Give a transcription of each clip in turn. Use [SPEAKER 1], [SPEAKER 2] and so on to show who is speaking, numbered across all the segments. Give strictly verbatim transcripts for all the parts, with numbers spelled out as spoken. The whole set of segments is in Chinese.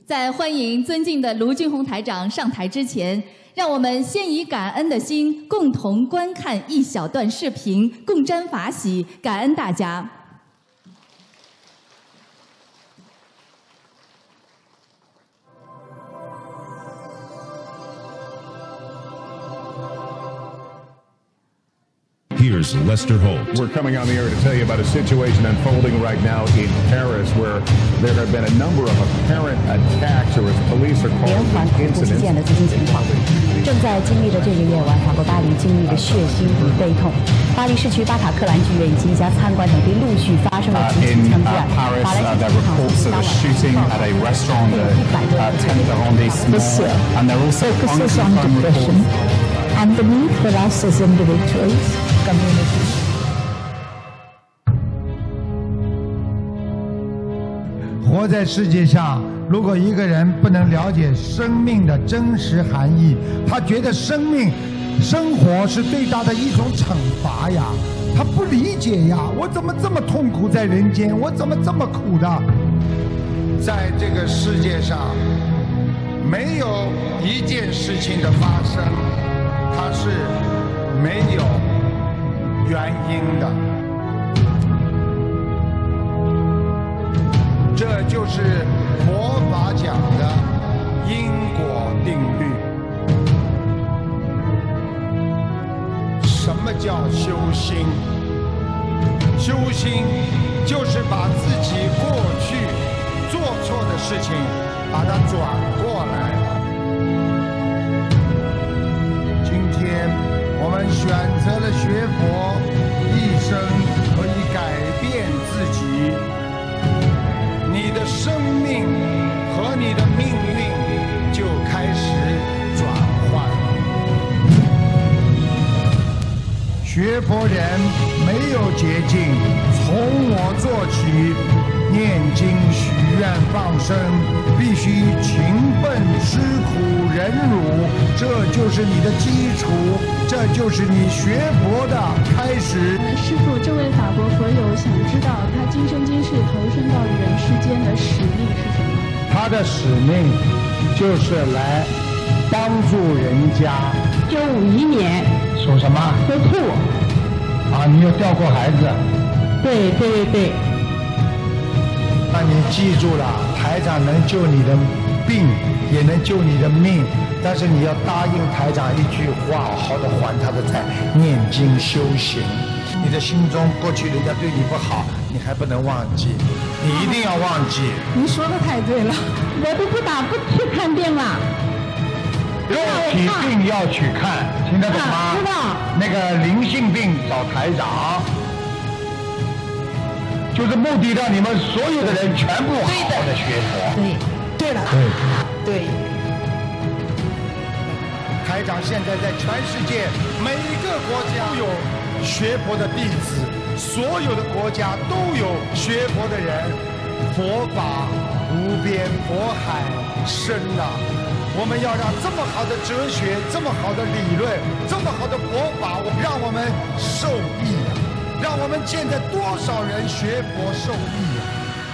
[SPEAKER 1] 在欢迎尊敬的卢俊宏台长上台之前，让我们先以感恩的心，共同观看一小段视频，共沾法喜，感恩大家。
[SPEAKER 2] Here's Lester Holt.
[SPEAKER 3] We're coming on the air to tell you about a situation unfolding right now in Paris, where there have been a number of apparent attacks, or as police are
[SPEAKER 4] 连
[SPEAKER 3] calling
[SPEAKER 4] 环
[SPEAKER 3] them,
[SPEAKER 4] 恐怖事件
[SPEAKER 3] incidents.
[SPEAKER 4] 的最新情况。正在经历的这个夜晚，法国巴黎经历了血腥与悲痛。巴黎市区巴塔克兰剧院以及一家餐馆等地陆续发生了
[SPEAKER 5] Uh,
[SPEAKER 4] 几起
[SPEAKER 5] in
[SPEAKER 4] 枪
[SPEAKER 5] uh,
[SPEAKER 4] 击案。
[SPEAKER 5] Paris,
[SPEAKER 4] 法兰
[SPEAKER 5] uh,
[SPEAKER 4] 西
[SPEAKER 5] there
[SPEAKER 4] 机
[SPEAKER 5] are
[SPEAKER 4] 场
[SPEAKER 5] reports
[SPEAKER 4] 当
[SPEAKER 5] of
[SPEAKER 4] 晚
[SPEAKER 5] a shooting at a restaurant, the uh, tenth arrondissement, and there are also
[SPEAKER 6] focuses on
[SPEAKER 5] unconfirmed
[SPEAKER 6] depression
[SPEAKER 5] reports.
[SPEAKER 6] and the need for us as individuals, communities.
[SPEAKER 7] 活在世界上，如果一个人不能了解生命的真实含义，他觉得生命、生活是最大的一种惩罚呀，他不理解呀，我怎么这么痛苦在人间，我怎么这么苦的？在这个世界上，没有一件事情的发生，它是没有原因的。 这就是佛法讲的因果定律。什么叫修心？修心就是把自己过去做错的事情，把它转过来。今天我们选择了学佛，一生可以改变自己。 你的生命和你的命运就开始转换。学佛人没有捷径，从我做起，念经、许愿、放生，必须勤奋、吃苦、忍辱，这就是你的基础，这就是你学佛的开始。
[SPEAKER 8] 师父，这位法国佛友想知道他今生今世投身到人世间的使命是什么？
[SPEAKER 7] 他的使命就是来帮助人家。
[SPEAKER 6] 一九五一年，
[SPEAKER 7] 属什么？
[SPEAKER 6] 属兔。
[SPEAKER 7] 啊，你有掉过孩子？
[SPEAKER 6] 对对对。
[SPEAKER 7] 那你记住了，台长能救你的病，也能救你的命。 但是你要答应台长一句话，好好的还他的债，念经修行。你的心中过去人家对你不好，你还不能忘记，你一定要忘记。
[SPEAKER 6] 您说的太对了，我都不打不去看病了。
[SPEAKER 7] 肉体病要去看，听得懂吗？
[SPEAKER 6] 知道。
[SPEAKER 7] 那个灵性病找台长，就是目的让你们所有的人全部好好的学佛。
[SPEAKER 6] 对，对了。
[SPEAKER 7] 对。
[SPEAKER 6] 对。
[SPEAKER 7] 台长现在在全世界每一个国家都有学佛的弟子，所有的国家都有学佛的人。佛法无边，佛海深呐、啊！我们要让这么好的哲学、这么好的理论、这么好的佛法，让我们受益啊！让我们见在多少人学佛受益啊！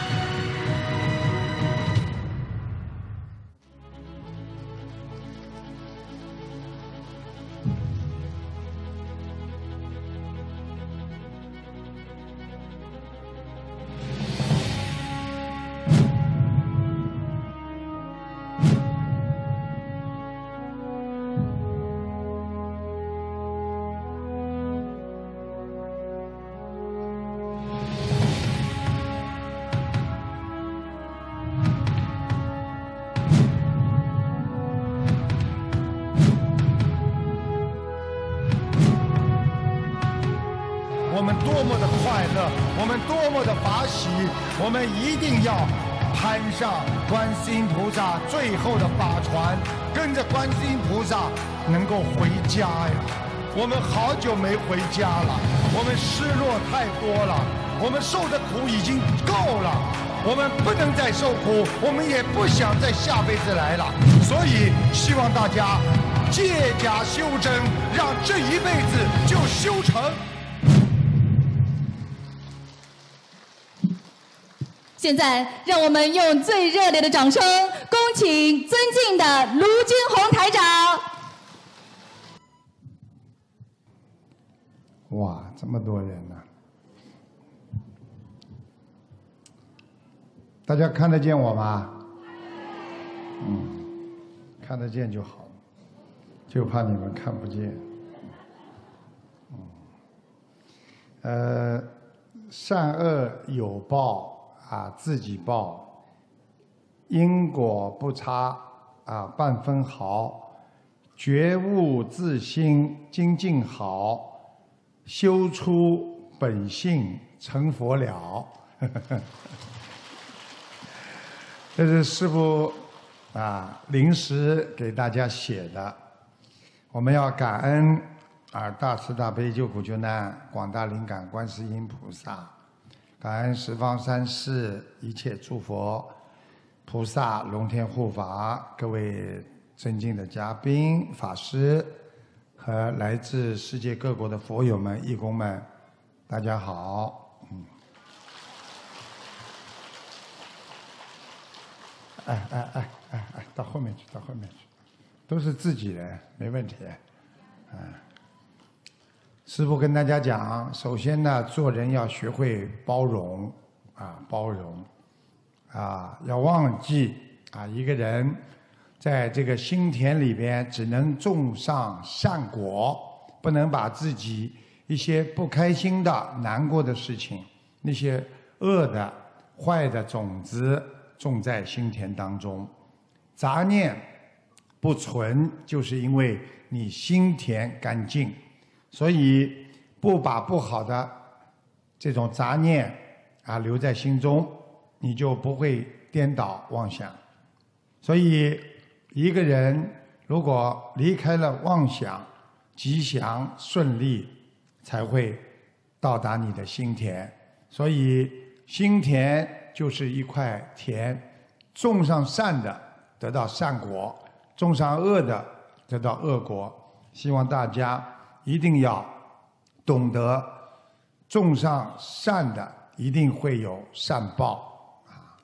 [SPEAKER 7] 我们多么的快乐，我们多么的法喜，我们一定要攀上观世音菩萨最后的法船，跟着观世音菩萨能够回家呀！我们好久没回家了，我们失落太多了，我们受的苦已经够了，我们不能再受苦，我们也不想再下辈子来了，所以希望大家借假修真，让这一辈子就修成。
[SPEAKER 1] 现在，让我们用最热烈的掌声，恭请尊敬的卢军红台长。
[SPEAKER 7] 哇，这么多人呢、啊！大家看得见我吗？嗯，看得见就好，就怕你们看不见。嗯，呃，善恶有报啊，自己报，因果不差啊，半分毫，觉悟自心，精进好，修出本性，成佛了。这是师父啊临时给大家写的，我们要感恩啊大慈大悲救苦救难广大灵感观世音菩萨，感恩十方三世一切诸佛菩萨龙天护法，各位尊敬的嘉宾法师和来自世界各国的佛友们义工们，大家好。嗯哎哎哎哎哎，到后面去，到后面去，都是自己人，没问题。嗯，师父跟大家讲，首先呢，做人要学会包容啊，包容啊，要忘记啊，一个人在这个心田里边只能种上善果，不能把自己一些不开心的、难过的事情，那些恶的、坏的种子种在心田当中。杂念不存，就是因为你心田干净，所以不把不好的这种杂念啊留在心中，你就不会颠倒妄想。所以一个人如果离开了妄想，吉祥顺利才会到达你的心田。所以心田就是一块田，种上善的得到善果，种上恶的得到恶果。希望大家一定要懂得，种上善的一定会有善报啊！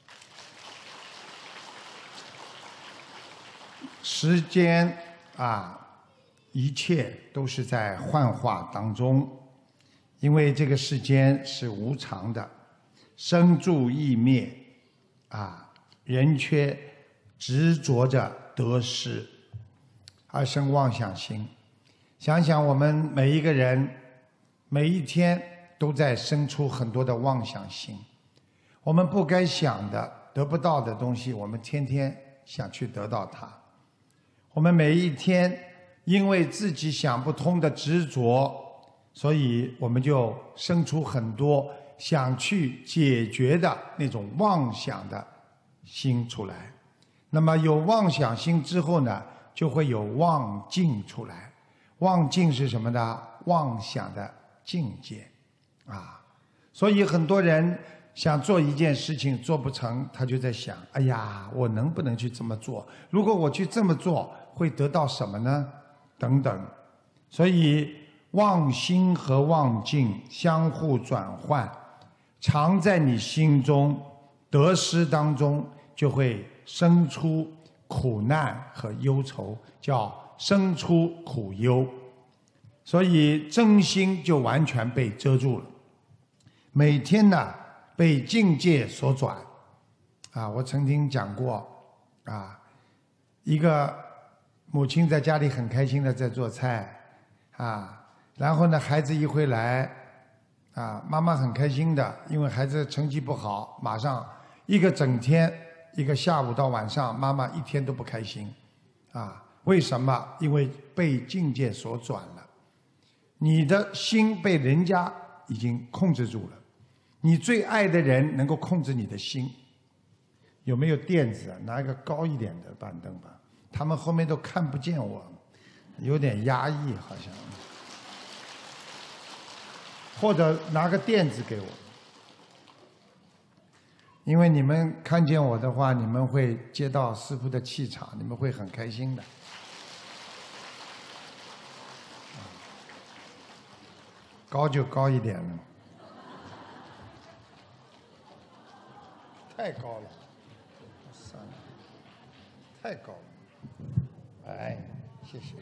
[SPEAKER 7] 时间啊，一切都是在幻化当中，因为这个世间是无常的。生住异灭，啊，人却执着着得失，而生妄想心。想想我们每一个人，每一天都在生出很多的妄想心。我们不该想的、得不到的东西，我们天天想去得到它。我们每一天因为自己想不通的执着，所以我们就生出很多想去解决的那种妄想的心出来。那么有妄想心之后呢，就会有妄境出来。妄境是什么呢？妄想的境界啊。所以很多人想做一件事情做不成，他就在想，哎呀，我能不能去这么做？如果我去这么做，会得到什么呢？等等。所以妄心和妄境相互转换，常在你心中，得失当中就会生出苦难和忧愁，叫生出苦忧。所以真心就完全被遮住了。每天呢，被境界所转。啊，我曾经讲过，啊，一个母亲在家里很开心的在做菜，啊，然后呢，孩子一回来，啊，妈妈很开心的，因为孩子成绩不好，马上一个整天，一个下午到晚上，妈妈一天都不开心，啊，为什么？因为被境界所转了。你的心被人家已经控制住了，你最爱的人能够控制你的心。有没有垫子啊？拿一个高一点的板凳吧，他们后面都看不见我，有点压抑好像。或者拿个垫子给我，因为你们看见我的话，你们会接到师父的气场，你们会很开心的。高就高一点了。 太高了，算了，太高了。哎，谢谢。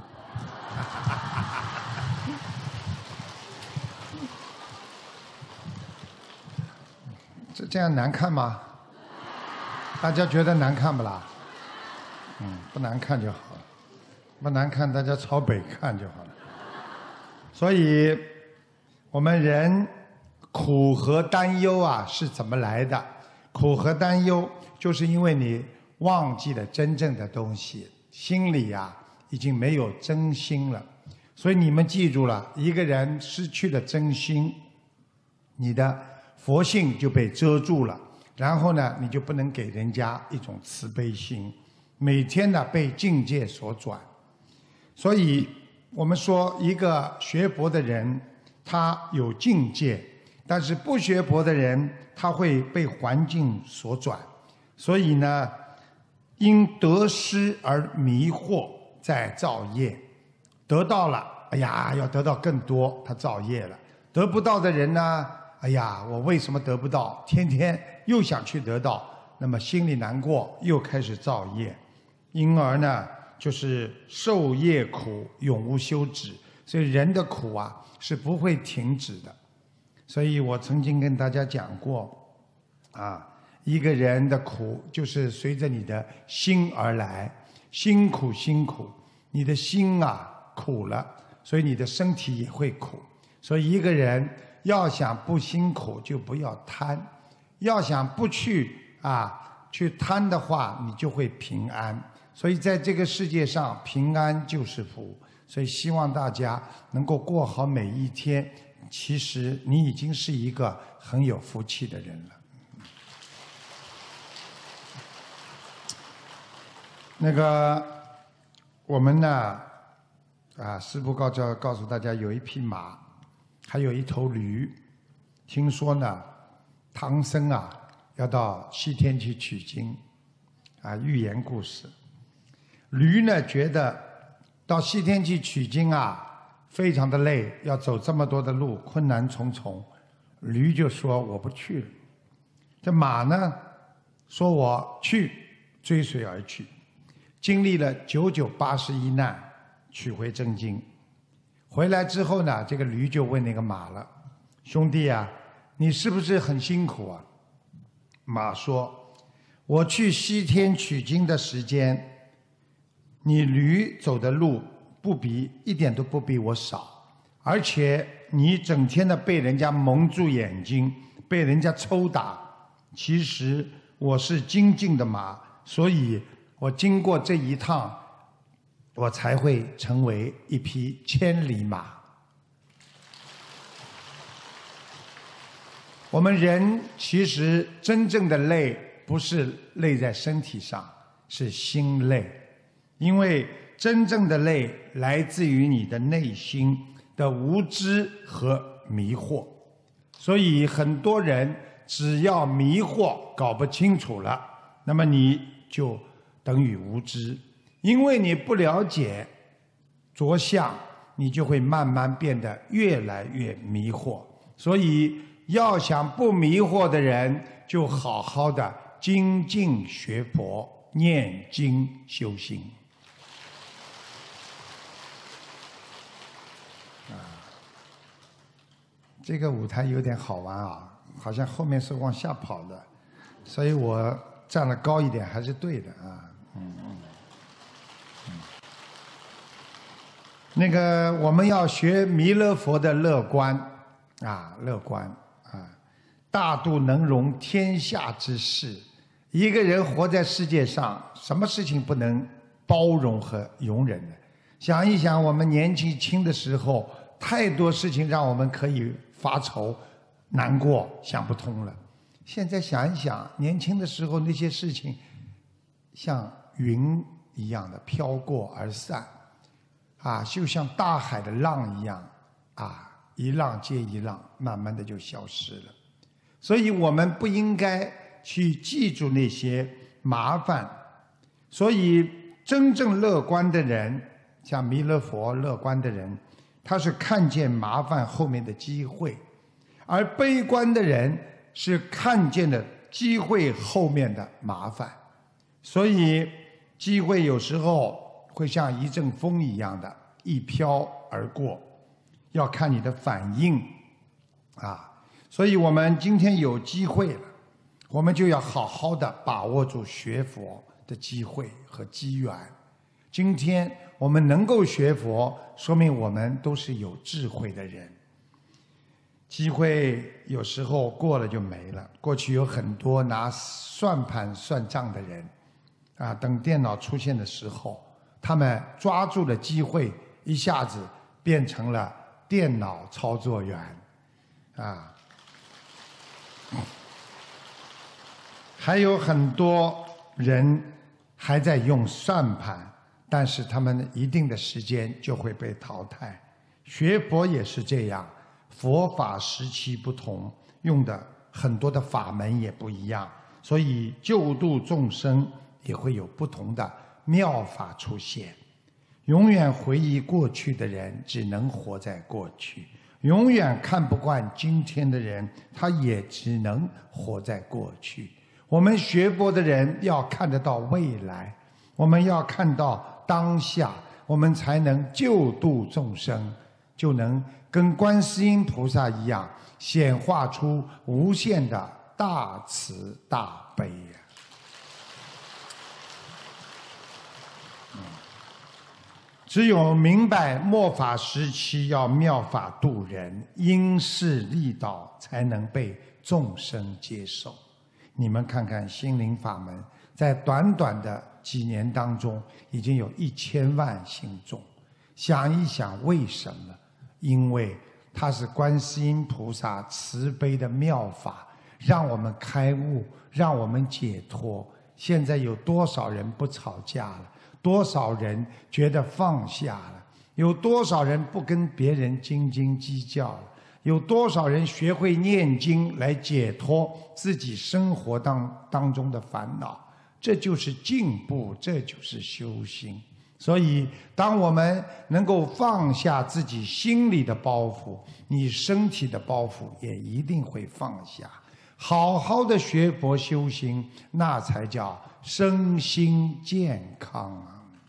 [SPEAKER 7] 这这样难看吗？大家觉得难看不啦？嗯，不难看就好了，不难看大家朝北看就好了。所以，我们人苦和担忧啊是怎么来的？苦和担忧就是因为你忘记了真正的东西，心里啊已经没有真心了。所以你们记住了，一个人失去了真心，你的佛性就被遮住了，然后呢，你就不能给人家一种慈悲心，每天呢被境界所转。所以我们说，一个学佛的人，他有境界，但是不学佛的人，他会被环境所转。所以呢，因得失而迷惑，在造业。得到了，哎呀，要得到更多，他造业了。得不到的人呢，哎呀，我为什么得不到？天天又想去得到，那么心里难过，又开始造业，因而呢，就是受业苦，永无休止。所以人的苦啊，是不会停止的。所以我曾经跟大家讲过，啊，一个人的苦就是随着你的心而来，辛苦辛苦，你的心啊苦了，所以你的身体也会苦。所以一个人要想不辛苦，就不要贪；要想不去啊去贪的话，你就会平安。所以在这个世界上，平安就是福。所以希望大家能够过好每一天。其实你已经是一个很有福气的人了。那个我们呢，啊，师父告诉告诉大家，有一匹马，还有一头驴。听说呢，唐僧啊要到西天去取经，啊，寓言故事。驴呢觉得到西天去取经啊，非常的累，要走这么多的路，困难重重。驴就说我不去了。这马呢说我去，追随而去，经历了九九八十一难，取回真经。回来之后呢，这个驴就问那个马了，兄弟啊，你是不是很辛苦啊？马说，我去西天取经的时间，你驴走的路不比一点都不比我少，而且你整天的被人家蒙住眼睛，被人家抽打。其实我是精进的马，所以我经过这一趟，我才会成为一匹千里马。我们人其实真正的累，不是累在身体上，是心累。因为真正的累来自于你的内心的无知和迷惑。所以很多人只要迷惑搞不清楚了，那么你就等于无知。因为你不了解着相，你就会慢慢变得越来越迷惑。所以要想不迷惑的人，就好好的精进学佛，念经修心。这个舞台有点好玩啊，好像后面是往下跑的，所以我站得高一点还是对的啊。嗯嗯嗯。那个我们要学弥勒佛的乐观啊，乐观啊，大度能容天下之事。一个人活在世界上，什么事情不能包容和容忍呢？想一想，我们年纪轻的时候，太多事情让我们可以发愁、难过、想不通了。现在想一想，年轻的时候那些事情，像云一样的飘过而散，啊，就像大海的浪一样，啊，一浪接一浪，慢慢的就消失了。所以我们不应该去记住那些麻烦。所以真正乐观的人，像弥勒佛乐观的人，他是看见麻烦后面的机会，而悲观的人是看见了机会后面的麻烦。所以机会有时候会像一阵风一样的一飘而过，要看你的反应啊。所以我们今天有机会了，我们就要好好的把握住学佛的机会和机缘。今天我们能够学佛，说明我们都是有智慧的人。机会有时候过了就没了。过去有很多拿算盘算账的人，啊，等电脑出现的时候，他们抓住了机会，一下子变成了电脑操作员，啊。还有很多人还在用算盘，但是他们一定的时间就会被淘汰。学佛也是这样，佛法时期不同，用的很多的法门也不一样，所以救度众生也会有不同的妙法出现。永远回忆过去的人，只能活在过去。永远看不惯今天的人，他也只能活在过去。我们学佛的人要看得到未来，我们要看到当下，我们才能救度众生，就能跟观世音菩萨一样，显化出无限的大慈大悲呀。只有明白末法时期要妙法度人，因势利导，才能被众生接受。你们看看心灵法门，在短短的几年当中，已经有一千万信众。想一想，为什么？因为它是观世音菩萨慈悲的妙法，让我们开悟，让我们解脱。现在有多少人不吵架了？多少人觉得放下了？有多少人不跟别人斤斤计较了？有多少人学会念经来解脱自己生活当当中的烦恼？这就是进步，这就是修行。所以当我们能够放下自己心里的包袱，你身体的包袱也一定会放下。好好的学佛修行，那才叫身心健康啊！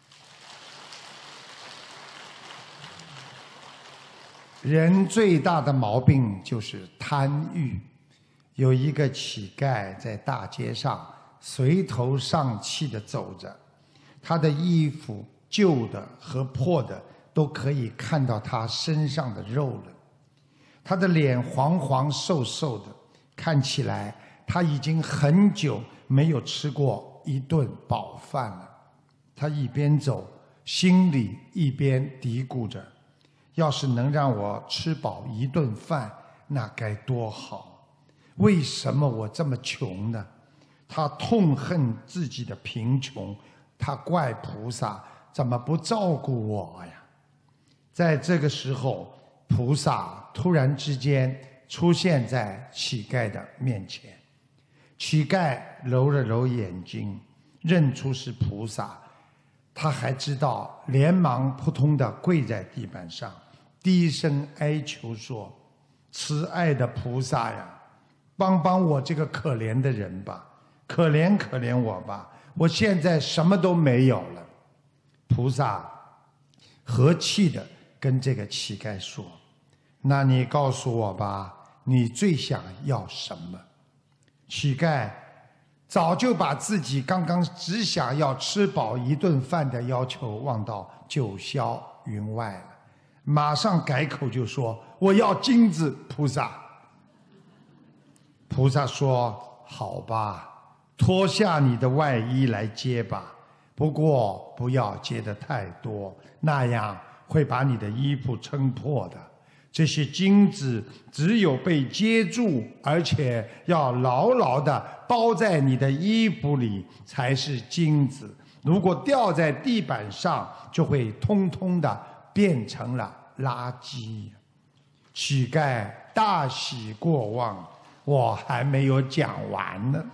[SPEAKER 7] 人最大的毛病就是贪欲。有一个乞丐在大街上垂头丧气地走着，他的衣服旧的和破的都可以看到他身上的肉了。他的脸黄黄瘦瘦的，看起来他已经很久没有吃过一顿饱饭了。他一边走，心里一边嘀咕着，要是能让我吃饱一顿饭，那该多好！为什么我这么穷呢？他痛恨自己的贫穷，他怪菩萨怎么不照顾我呀？在这个时候，菩萨突然之间出现在乞丐的面前。乞丐揉了揉眼睛，认出是菩萨，他还知道，连忙扑通地跪在地板上，低声哀求说：“慈爱的菩萨呀，帮帮我这个可怜的人吧，可怜可怜我吧，我现在什么都没有了。”菩萨和气地跟这个乞丐说：“那你告诉我吧，你最想要什么？”乞丐早就把自己刚刚只想要吃饱一顿饭的要求忘到九霄云外了，马上改口就说：“我要金子，菩萨。”菩萨说：“好吧，脱下你的外衣来接吧，不过不要接得太多，那样会把你的衣服撑破的。这些金子只有被接住，而且要牢牢地包在你的衣服里，才是金子。如果掉在地板上，就会通通的变成了垃圾。”乞丐大喜过望，我还没有讲完呢，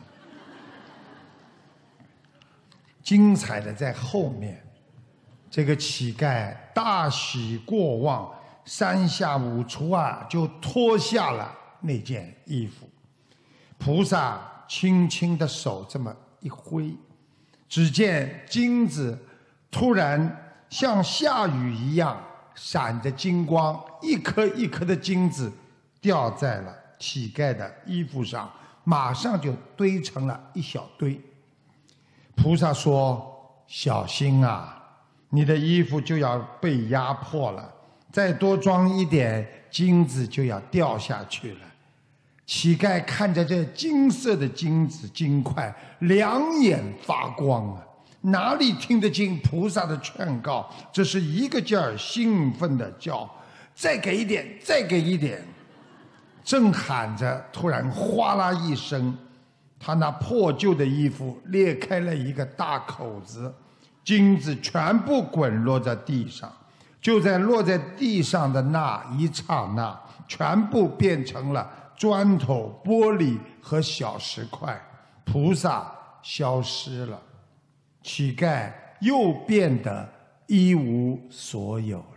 [SPEAKER 7] 精彩的在后面。这个乞丐大喜过望，三下五除二就脱下了那件衣服。菩萨轻轻的手这么一挥，只见金子突然像下雨一样闪着金光，一颗一颗的金子掉在了乞丐的衣服上，马上就堆成了一小堆。菩萨说：小心啊，你的衣服就要被压破了，再多装一点金子就要掉下去了。乞丐看着这金色的金子金块，两眼发光啊，哪里听得进菩萨的劝告，这是一个劲儿兴奋的叫：再给一点，再给一点。正喊着，突然哗啦一声，他那破旧的衣服裂开了一个大口子，金子全部滚落在地上。就在落在地上的那一刹那，全部变成了砖头、玻璃和小石块，菩萨消失了，乞丐又变得一无所有了。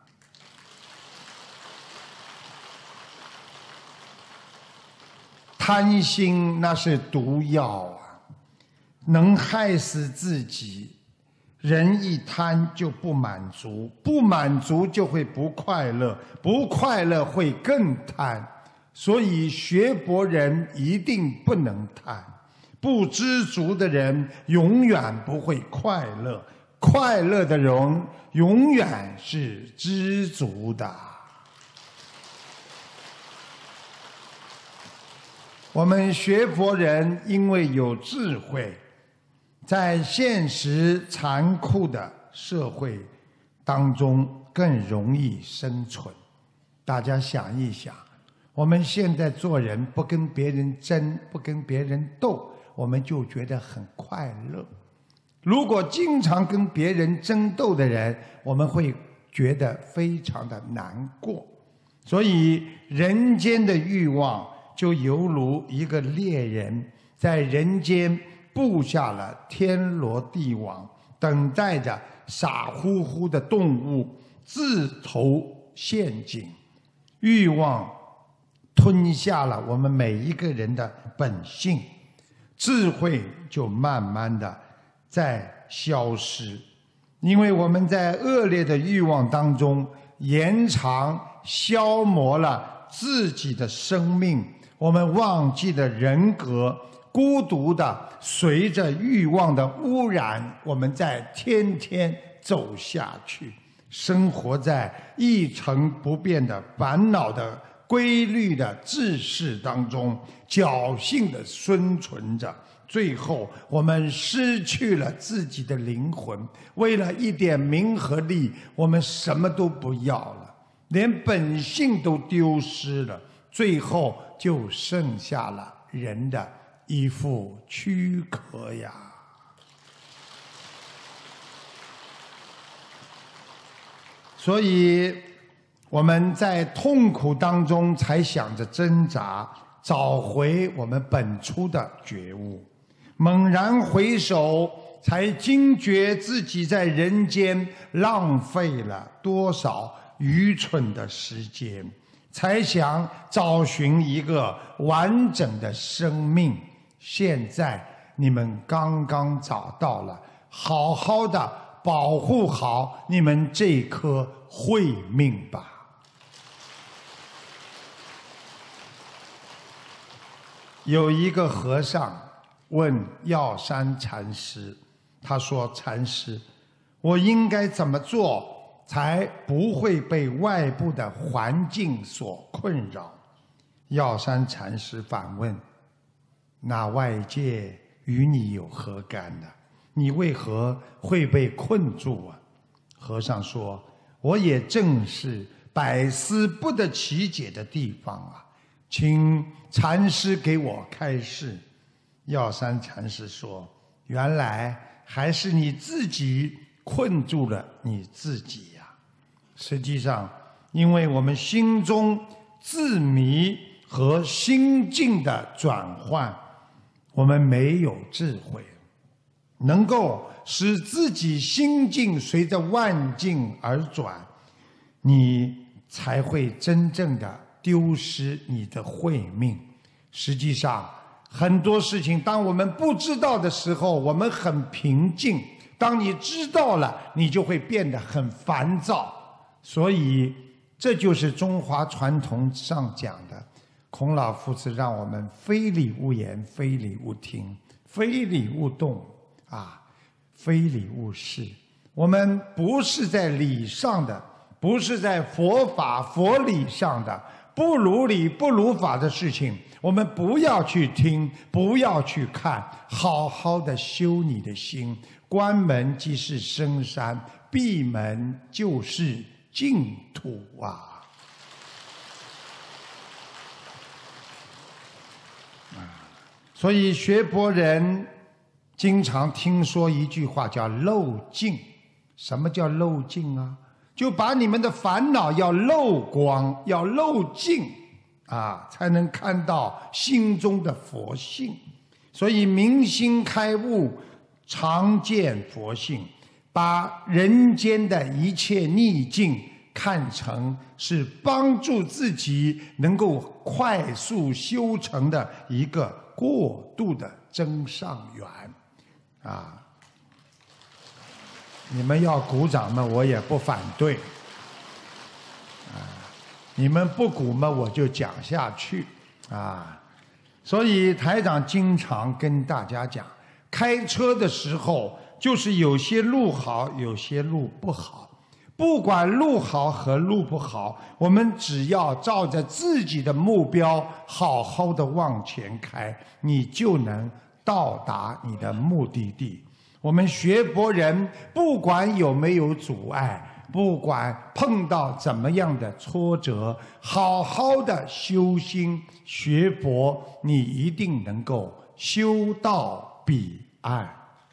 [SPEAKER 7] 贪心那是毒药啊，能害死自己。人一贪就不满足，不满足就会不快乐，不快乐会更贪。所以学佛人一定不能贪，不知足的人永远不会快乐，快乐的人永远是知足的。我们学佛人因为有智慧，在现实残酷的社会当中更容易生存。大家想一想，我们现在做人不跟别人争，不跟别人斗，我们就觉得很快乐。如果经常跟别人争斗的人，我们会觉得非常的难过。所以人间的欲望就犹如一个猎人在人间布下了天罗地网，等待着傻乎乎的动物自投陷阱。欲望吞下了我们每一个人的本性，智慧就慢慢的在消失。因为我们在恶劣的欲望当中延长消磨了自己的生命，我们忘记了人格，孤独的随着欲望的污染，我们在天天走下去，生活在一成不变的烦恼的规律的秩序当中，侥幸的生存着。最后我们失去了自己的灵魂，为了一点名和利，我们什么都不要了，连本性都丢失了，最后就剩下了人的一副躯壳呀。所以我们在痛苦当中才想着挣扎，找回我们本初的觉悟。猛然回首，才惊觉自己在人间浪费了多少愚蠢的时间，才想找寻一个完整的生命。现在你们刚刚找到了，好好的保护好你们这颗慧命吧。有一个和尚问药山禅师，他说：禅师，我应该怎么做才不会被外部的环境所困扰？药山禅师反问：那外界与你有何干呢？你为何会被困住啊？和尚说：我也正是百思不得其解的地方啊，请禅师给我开示。药山禅师说：原来还是你自己困住了你自己呀。实际上，因为我们心中自迷和心境的转换，我们没有智慧，能够使自己心境随着万境而转，你才会真正的丢失你的慧命。实际上， 很多事情，当我们不知道的时候，我们很平静；当你知道了，你就会变得很烦躁。所以，这就是中华传统上讲的，孔老夫子让我们非礼勿言，非礼勿听，非礼勿动，啊，非礼勿视。我们不是在理上的，不是在佛法佛理上的，不如理不如法的事情，我们不要去听，不要去看，好好的修你的心。关门即是深山，闭门就是净土啊！所以学佛人经常听说一句话叫漏尽。什么叫漏尽啊？就把你们的烦恼要漏光，要漏尽啊，才能看到心中的佛性。所以明心开悟，常见佛性，把人间的一切逆境看成是帮助自己能够快速修成的一个过渡的增上缘啊。你们要鼓掌嘛，我也不反对。啊，你们不鼓嘛，我就讲下去。啊，所以台长经常跟大家讲，开车的时候就是有些路好，有些路不好。不管路好和路不好，我们只要照着自己的目标好好的往前开，你就能到达你的目的地。我们学佛人不管有没有阻碍，不管碰到怎么样的挫折，好好的修心学佛，你一定能够修到彼岸。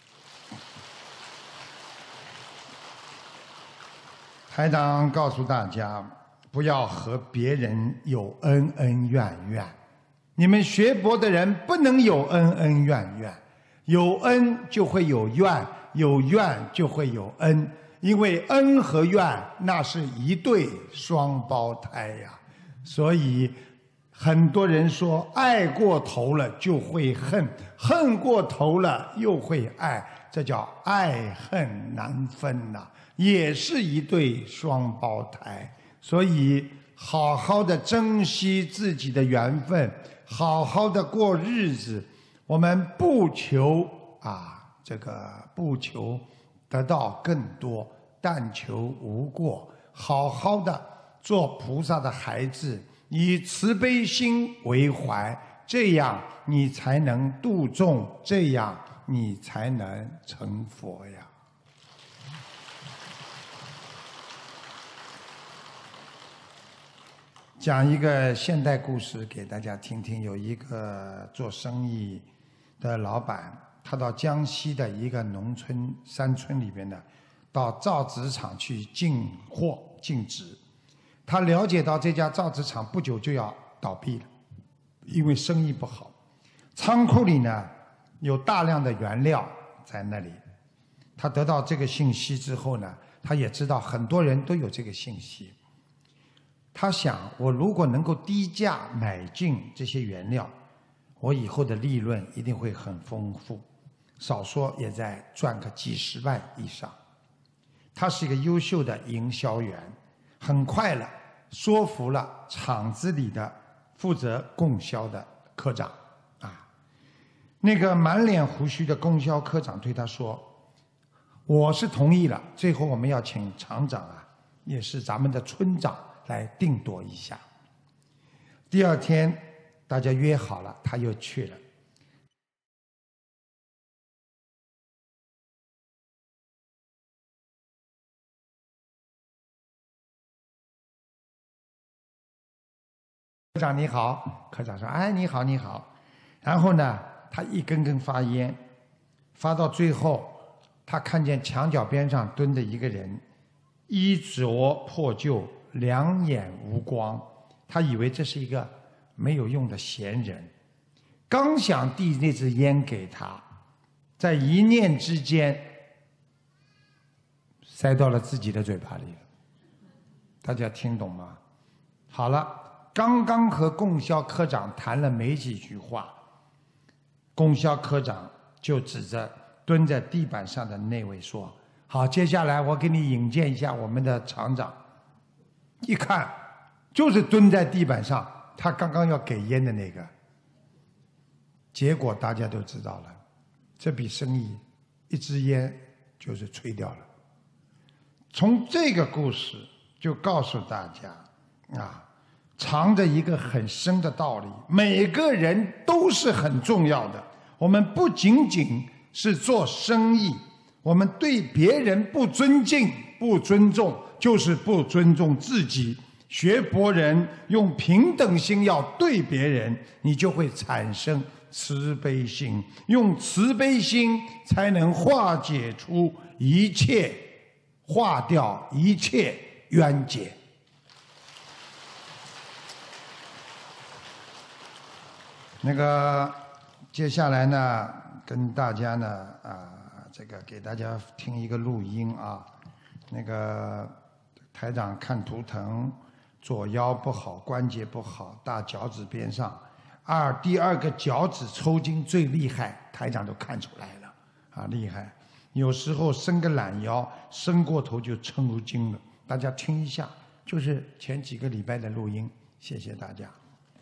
[SPEAKER 7] 台长告诉大家，不要和别人有恩恩怨怨。你们学佛的人不能有恩恩怨怨。有恩就会有怨，有怨就会有恩，因为恩和怨那是一对双胞胎呀。所以很多人说爱过头了就会恨，恨过头了又会爱，这叫爱恨难分呐，也是一对双胞胎。所以好好的珍惜自己的缘分，好好的过日子。我们不求啊，这个不求得到更多，但求无过。好好的做菩萨的孩子，以慈悲心为怀，这样你才能度众，这样你才能成佛呀。讲一个现代故事给大家听听。有一个做生意的老板，他到江西的一个农村山村里边的，到造纸厂去进货进纸。他了解到这家造纸厂不久就要倒闭了，因为生意不好。仓库里呢有大量的原料在那里。他得到这个信息之后呢，他也知道很多人都有这个信息。他想，我如果能够低价买进这些原料，我以后的利润一定会很丰富，少说也在赚个几十万以上。他是一个优秀的营销员，很快了说服了厂子里的负责供销的科长啊。那个满脸胡须的供销科长对他说，我是同意了，最后我们要请厂长啊，也是咱们的村长来定夺一下。第二天大家约好了，他又去了。科长你好，科长说，哎你好你好。然后呢他一根根发烟，发到最后他看见墙角边上蹲着一个人，衣着破旧，两眼无光，他以为这是一个没有用的闲人，刚想递那支烟给他，在一念之间塞到了自己的嘴巴里了。大家听懂吗？好了，刚刚和供销科长谈了没几句话，
[SPEAKER 9] 供销科长就指着蹲在地板上的那位说：“好，接下来我给你引荐一下我们的厂长。”一看，就是蹲在地板上，他刚刚要给烟的那个。结果大家都知道了，这笔生意一支烟就是吹掉了。从这个故事就告诉大家，啊，藏着一个很深的道理：每个人都是很重要的。我们不仅仅是做生意，我们对别人不尊敬、不尊重，就是不尊重自己。学博人用平等心要对别人，你就会产生慈悲心，用慈悲心才能化解出一切，化掉一切冤结。那个接下来呢，跟大家呢啊，这个给大家听一个录音啊。那个台长看图腾，左腰不好，关节不好，大脚趾边上。二第二个脚趾抽筋最厉害，台长都看出来了，啊，厉害！有时候伸个懒腰，伸过头就抽筋了。大家听一下，就是前几个礼拜的录音，谢谢大家。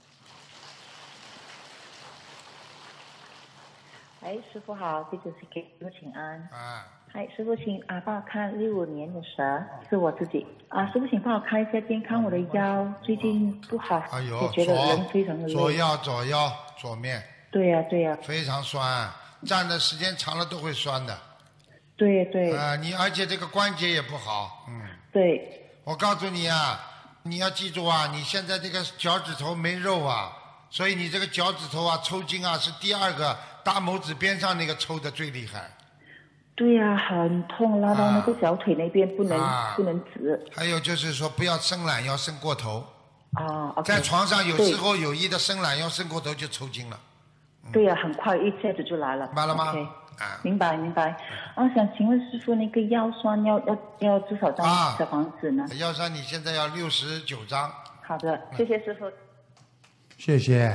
[SPEAKER 10] 哎，师傅好，弟子是给师傅请安。
[SPEAKER 9] 啊。
[SPEAKER 10] 嗨，师傅请啊，帮我看六五年的蛇，是我自己啊。师傅请帮我看一下健康，我的腰最近不好，
[SPEAKER 7] 哎呦，
[SPEAKER 10] 就觉得人非常的累。
[SPEAKER 7] 左腰左腰左面。
[SPEAKER 10] 对呀、啊、对呀、啊。
[SPEAKER 7] 非常酸，站的时间长了都会酸的。
[SPEAKER 10] 对对。
[SPEAKER 7] 啊、呃，你而且这个关节也不好，嗯。
[SPEAKER 10] 对。
[SPEAKER 7] 我告诉你啊，你要记住啊，你现在这个脚趾头没肉啊，所以你这个脚趾头啊抽筋啊是第二个大拇指边上那个抽的最厉害。
[SPEAKER 10] 对呀、啊，很痛，拉到那个小腿那边不能、
[SPEAKER 7] 啊、
[SPEAKER 10] 不能直。
[SPEAKER 7] 还有就是说，不要伸懒腰伸过头。
[SPEAKER 10] 啊、okay,
[SPEAKER 7] 在床上有时候有意的伸懒腰伸过头就抽筋了。
[SPEAKER 10] 嗯、对呀、啊，很快一下子就来了。
[SPEAKER 7] 明白了吗？
[SPEAKER 10] okay,
[SPEAKER 7] 啊，
[SPEAKER 10] 明白明白。啊，想请问师傅，那个腰酸要要要多少张小房子呢？
[SPEAKER 7] 啊、腰酸你现在要六十九张。
[SPEAKER 10] 好的，谢谢师傅。
[SPEAKER 9] 谢谢。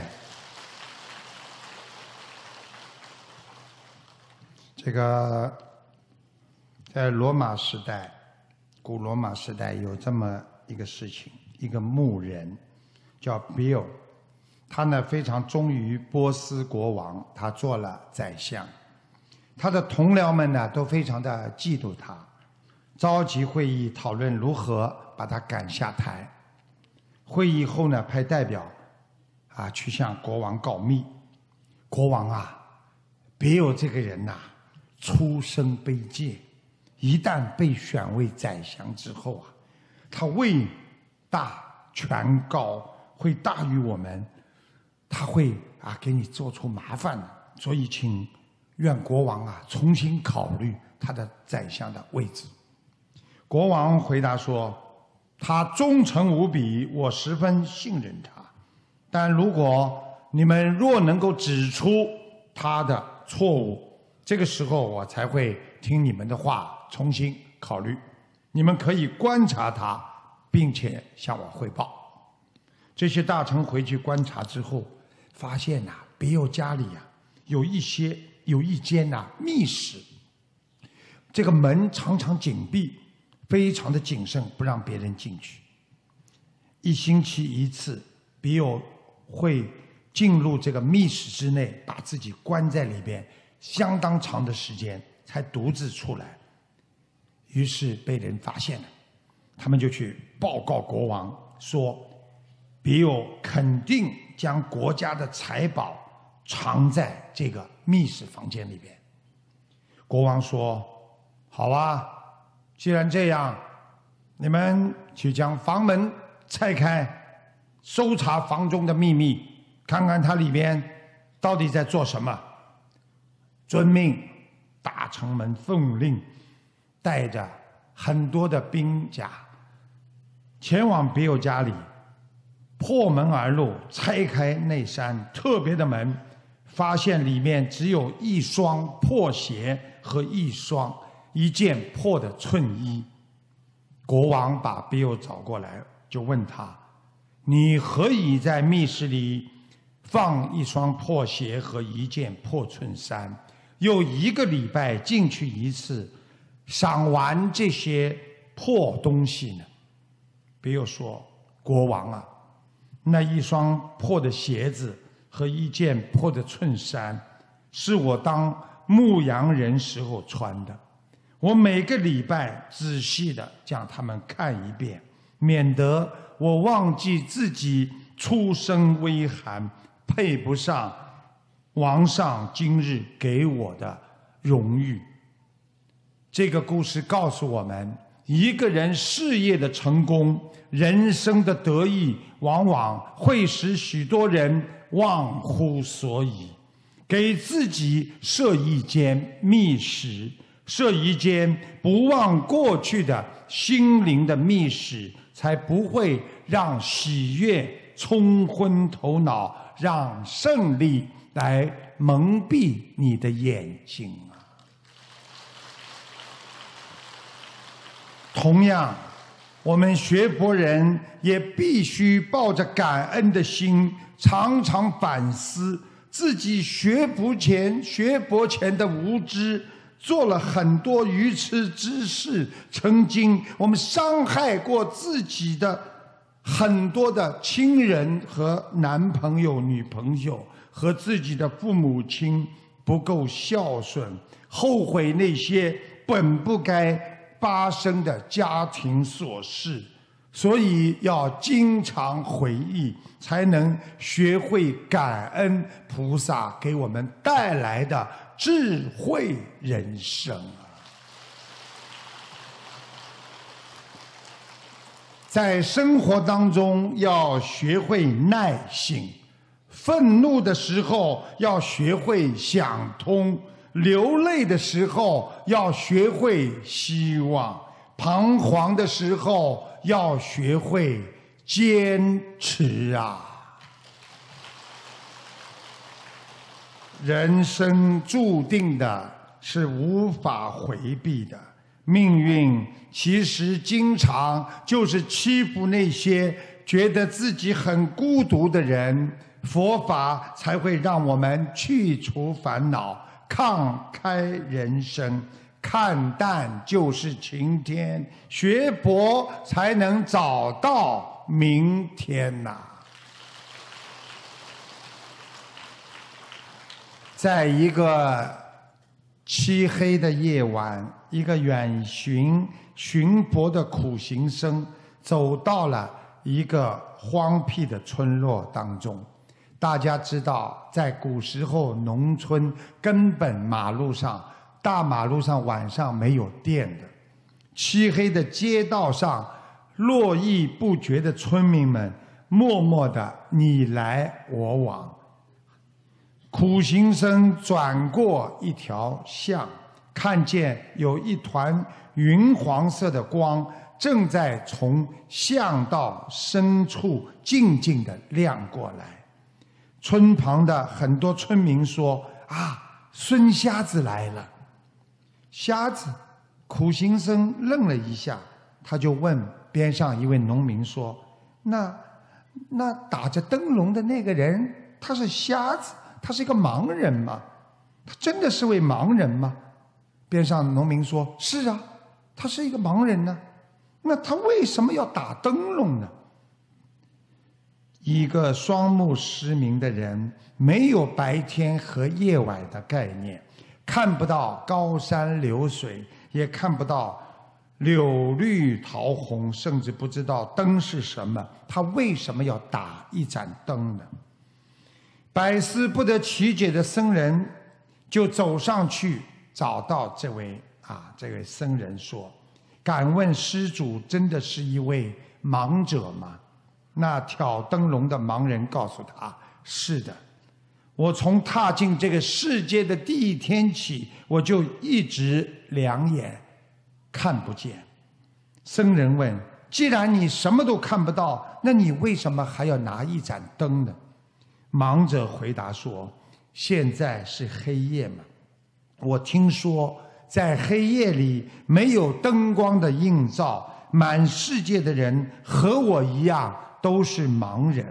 [SPEAKER 9] 这个在罗马时代，古罗马时代有这么一个事情，一个牧人叫 Bill， 他呢非常忠于波斯国王，他做了宰相。他的同僚们呢都非常的嫉妒他，召集会议讨论如何把他赶下台。会议后呢，派代表啊去向国王告密。国王啊，别有这个人呐、啊，出身卑贱，一旦被选为宰相之后啊，他位大权高，会大于我们，他会啊给你做出麻烦的。所以请愿国王啊重新考虑他的宰相的位置。国王回答说，他忠诚无比，我十分信任他，但如果你们若能够指出他的错误，这个时候我才会听你们的话，重新考虑。你们可以观察他，并且向我汇报。这些大臣回去观察之后，发现呐、啊，别有家里呀、啊、有一些有一间呐、啊、密室，这个门常常紧闭，非常的谨慎，不让别人进去。一星期一次，别有会进入这个密室之内，把自己关在里边相当长的时间，才独自出来。于是被人发现了，他们就去报告国王说，别有肯定将国家的财宝藏在这个密室房间里边。国王说，好啊，既然这样，你们去将房门拆开，搜查房中的秘密，看看它里边到底在做什么。遵命，大臣们奉令，带着很多的兵甲前往别有家里，破门而入，拆开内扇特别的门，发现里面只有一双破鞋和一双一件破的衬衣。国王把别有找过来，就问他，你何以在密室里放一双破鞋和一件破衬衫，又一个礼拜进去一次，赏完这些破东西呢？比如说国王啊，那一双破的鞋子和一件破的衬衫，是我当牧羊人时候穿的。我每个礼拜仔细的将它们看一遍，免得我忘记自己出身微寒，配不上王上今日给我的荣誉。这个故事告诉我们，一个人事业的成功，人生的得意，往往会使许多人忘乎所以。给自己设一间密室，设一间不忘过去的心灵的密室，才不会让喜悦冲昏头脑，让胜利来蒙蔽你的眼睛啊！同样，我们学佛人也必须抱着感恩的心，常常反思自己学佛前学佛前的无知，做了很多愚痴之事。曾经我们伤害过自己的很多的亲人和男朋友、女朋友，和自己的父母亲不够孝顺，后悔那些本不该发生的家庭琐事。所以要经常回忆，才能学会感恩菩萨给我们带来的智慧人生啊！在生活当中要学会耐性，愤怒的时候要学会想通，流泪的时候要学会希望，彷徨的时候要学会坚持啊！人生注定的是无法回避的，命运其实经常就是欺负那些觉得自己很孤独的人。佛法才会让我们去除烦恼，慷开人生。看淡就是晴天，学佛才能找到明天呐、啊！在一个漆黑的夜晚，一个远寻寻佛的苦行僧走到了一个荒僻的村落当中。大家知道，在古时候农村根本马路上大马路上晚上没有电的，漆黑的街道上，络绎不绝的村民们默默地你来我往。苦行僧转过一条巷，看见有一团云黄色的光正在从巷道深处静静地亮过来。村旁的很多村民说：“啊，孙瞎子来了。”瞎子，苦行僧愣了一下，他就问边上一位农民说：“那那打着灯笼的那个人，他是瞎子，他是一个盲人吗？他真的是位盲人吗？”边上农民说：“是啊，他是一个盲人呢。那他为什么要打灯笼呢？”一个双目失明的人，没有白天和夜晚的概念，看不到高山流水，也看不到柳绿桃红，甚至不知道灯是什么。他为什么要打一盏灯呢？百思不得其解的僧人就走上去找到这位啊，这位僧人说：“敢问施主，真的是一位盲者吗？”那挑灯笼的盲人告诉他：“是的，我从踏进这个世界的第一天起，我就一直两眼看不见。”僧人问：“既然你什么都看不到，那你为什么还要拿一盏灯呢？”盲者回答说：“现在是黑夜嘛，我听说在黑夜里没有灯光的映照，满世界的人和我一样都是盲人，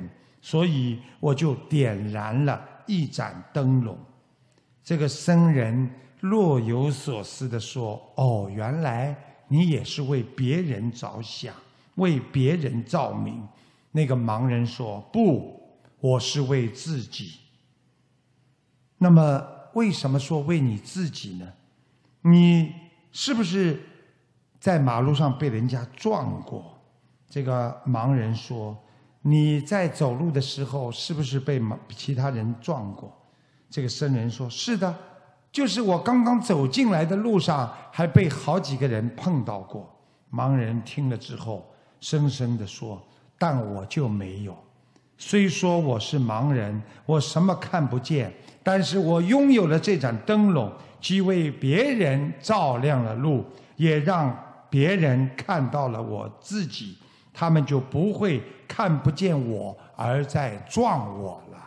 [SPEAKER 9] 所以我就点燃了一盏灯笼。这个僧人若有所思地说：“哦，原来你也是为别人着想，为别人照明。”那个盲人说：“不，我是为自己。”那么为什么说为你自己呢？你是不是在马路上被人家撞过？这个盲人说：“你在走路的时候是不是被其他人撞过？”这个僧人说：“是的，就是我刚刚走进来的路上还被好几个人碰到过。”盲人听了之后深深地说：“但我就没有。虽说我是盲人，我什么看不见，但是我拥有了这盏灯笼，既为别人照亮了路，也让别人看到了我自己，他们就不会看不见我而在撞我了。”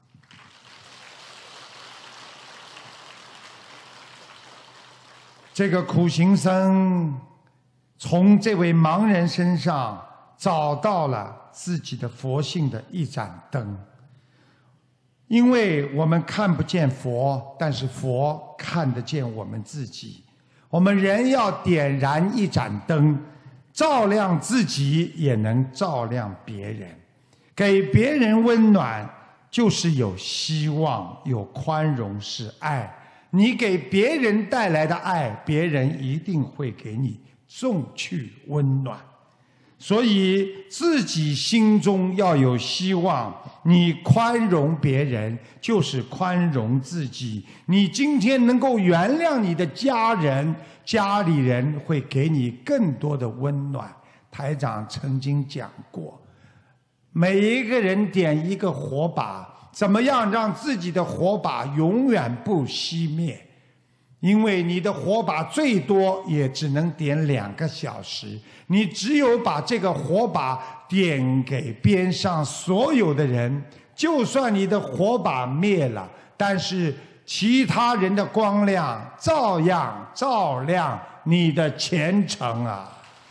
[SPEAKER 9] 这个苦行僧从这位盲人身上找到了自己的佛性的一盏灯。因为我们看不见佛，但是佛看得见我们自己。我们人要点燃一盏灯，照亮自己，也能照亮别人。给别人温暖，就是有希望，有宽容，是爱。你给别人带来的爱，别人一定会给你送去温暖。所以自己心中要有希望，你宽容别人就是宽容自己。你今天能够原谅你的家人，家里人会给你更多的温暖。台长曾经讲过，每一个人点一个火把，怎么样让自己的火把永远不熄灭？因为你的火把最多也只能点两个小时，你只有把这个火把点给边上所有的人，就算你的火把灭了，但是其他人的光亮照样照亮你的前程啊！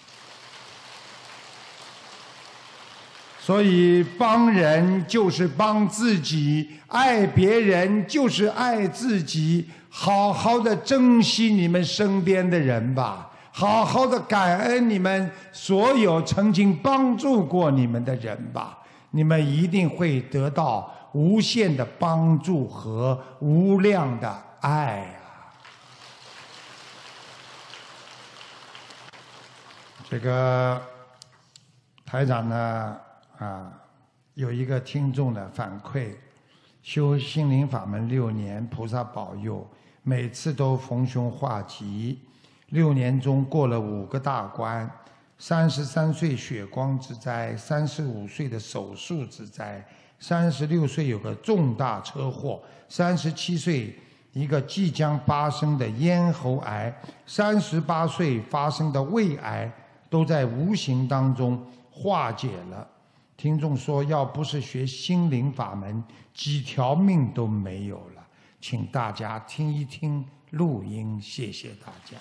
[SPEAKER 9] 所以帮人就是帮自己，爱别人就是爱自己。好好的珍惜你们身边的人吧，好好的感恩你们所有曾经帮助过你们的人吧，你们一定会得到无限的帮助和无量的爱啊！这个台长呢，啊，有一个听众的反馈，修心灵法门六年，菩萨保佑。每次都逢凶化吉，六年中过了五个大关：三十三岁血光之灾，三十五岁的手术之灾，三十六岁有个重大车祸，三十七岁一个即将发生的咽喉癌，三十八岁发生的胃癌，都在无形当中化解了。听众说，要不是学心灵法门，几条命都没有了。请大家听一听录音，谢谢大家。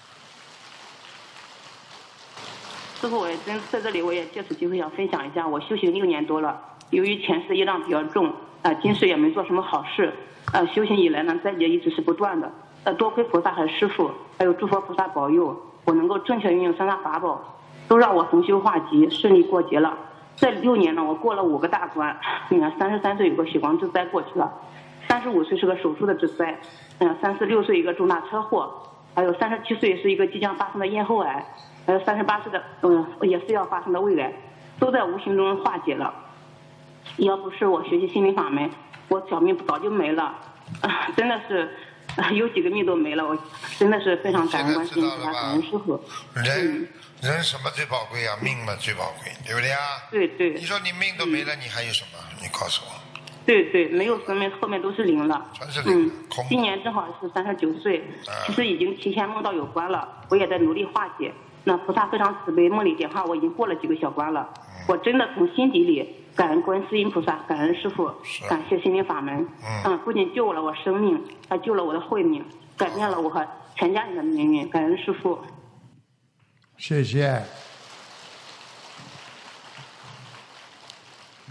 [SPEAKER 11] 师父，我也真在这里，我也借此机会想分享一下，我修行六年多了，由于前世业障比较重，啊、呃，今世也没做什么好事，呃，修行以来呢，灾劫一直是不断的，呃，多亏菩萨和师父，还有诸佛菩萨保佑，我能够正确运用三大法宝，都让我逢修化吉，顺利过劫了。这六年呢，我过了五个大关，你看，三十三岁有个血光之灾过去了。三十五岁是个手术的之灾，嗯，三十六岁一个重大车祸，还有三十七岁是一个即将发生的咽喉癌，还有三十八岁的嗯也是要发生的胃癌，都在无形中化解了。要不是我学习心灵法门，我小命早就没了，啊，真的是、啊、有几个命都没了，我真的是非常感恩观世音菩萨，感恩师父。
[SPEAKER 7] 人、嗯、人什么最宝贵啊？命嘛最宝贵，对不对啊？
[SPEAKER 11] 对对。
[SPEAKER 7] 你说你命都没了，嗯、你还有什么？你告诉我。
[SPEAKER 11] 对对，没有生命，后面都是零了。嗯，今年正好是三十九岁，其实已经提前梦到有关了，我也在努力化解。那菩萨非常慈悲，梦里点化我已经过了几个小关了。嗯、我真的从心底里感恩观世音菩萨，感恩师父，感谢心灵法门。嗯, 嗯，不仅救了我生命，还救了我的慧命，改变了我和全家人的命运。感恩师父。
[SPEAKER 9] 谢谢。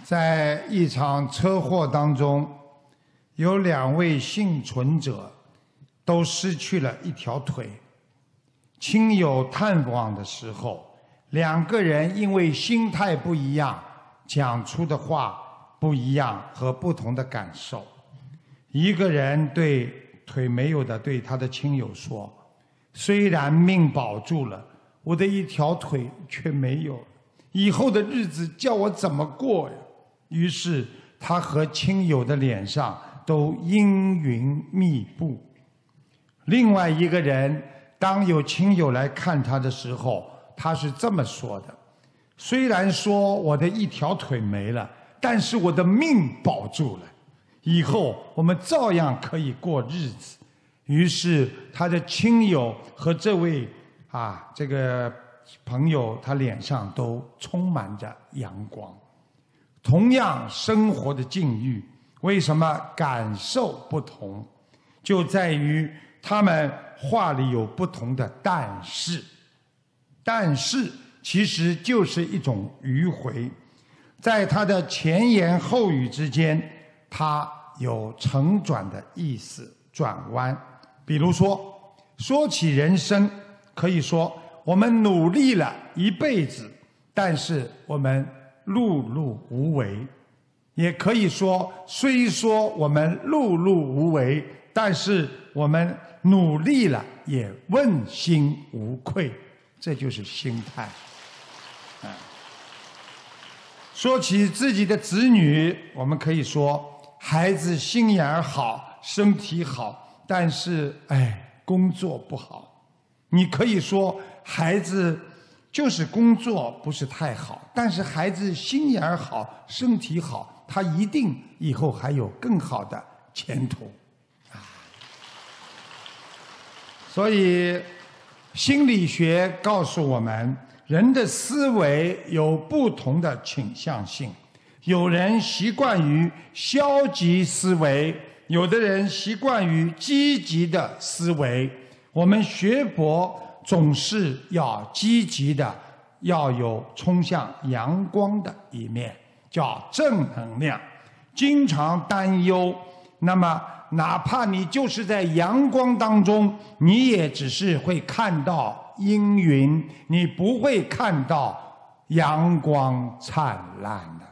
[SPEAKER 9] 在一场车祸当中，有两位幸存者都失去了一条腿。亲友探望的时候，两个人因为心态不一样，讲出的话不一样和不同的感受。一个人对腿没有的对他的亲友说：“虽然命保住了，我的一条腿却没有了，以后的日子叫我怎么过呀？”于是他和亲友的脸上都阴云密布。另外一个人，当有亲友来看他的时候，他是这么说的：“虽然说我的一条腿没了，但是我的命保住了，以后我们照样可以过日子。”于是他的亲友和这位啊这个朋友，他脸上都充满着阳光。同样生活的境遇，为什么感受不同？就在于他们话里有不同的但是。但是其实就是一种迂回，在他的前言后语之间，它有承转的意思，转弯。比如说，说起人生，可以说我们努力了一辈子，但是我们碌碌无为；也可以说，虽说我们碌碌无为，但是我们努力了也问心无愧。这就是心态。啊，说起自己的子女，我们可以说孩子心眼儿好，身体好，但是哎，工作不好。你可以说孩子就是工作不是太好，但是孩子心眼儿好，身体好，他一定以后还有更好的前途。啊，所以心理学告诉我们，人的思维有不同的倾向性，有人习惯于消极思维，有的人习惯于积极的思维。我们学佛总是要积极的，要有冲向阳光的一面，叫正能量。经常担忧，那么哪怕你就是在阳光当中，你也只是会看到阴云，你不会看到阳光灿烂的。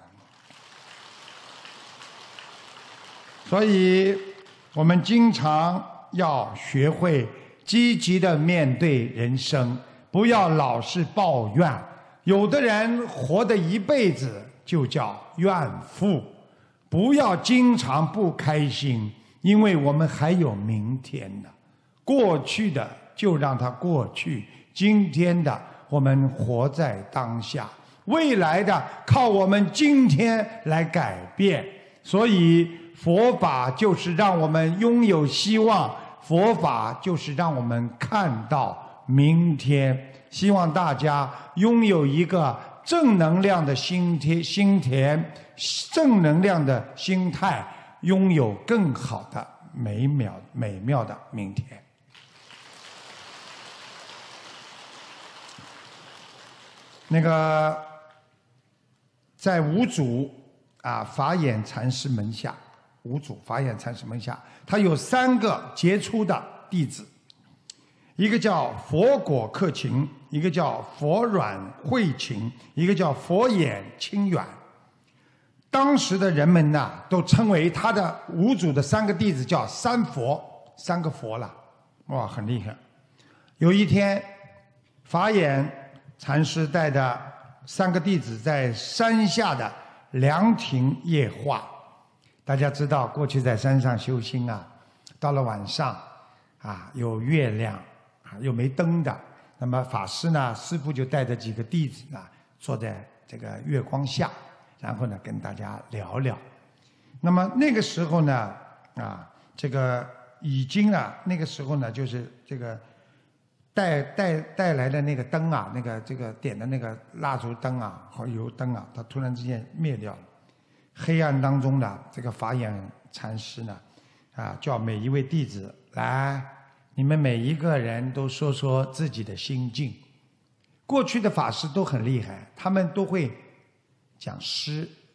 [SPEAKER 9] 所以我们经常要学会积极的面对人生，不要老是抱怨。有的人活的一辈子就叫怨妇，不要经常不开心，因为我们还有明天的。过去的就让它过去，今天的我们活在当下，未来的靠我们今天来改变。所以佛法就是让我们拥有希望，佛法就是让我们看到明天。希望大家拥有一个正能量的心田，心田正能量的心态，拥有更好的美妙美妙的明天。那个在五祖啊法眼禅师门下，五祖法眼禅师门下，他有三个杰出的弟子，一个叫佛果克勤，一个叫佛软慧勤，一个叫佛眼清远。当时的人们呢，都称为他的五祖的三个弟子叫三佛，三个佛了，哇，很厉害。有一天，法眼禅师带着三个弟子在山下的凉亭夜话。大家知道，过去在山上修心啊，到了晚上啊，有月亮啊，又没灯的。那么法师呢，师父就带着几个弟子啊，坐在这个月光下，然后呢，跟大家聊聊。那么那个时候呢，啊，这个已经啊，那个时候呢，就是这个带带带来的那个灯啊，那个这个点的那个蜡烛灯啊和油灯啊，它突然之间灭掉了。黑暗当中呢，这个法眼禅师呢，啊，叫每一位弟子来。你们每一个人都说说自己的心境。过去的法师都很厉害，他们都会讲诗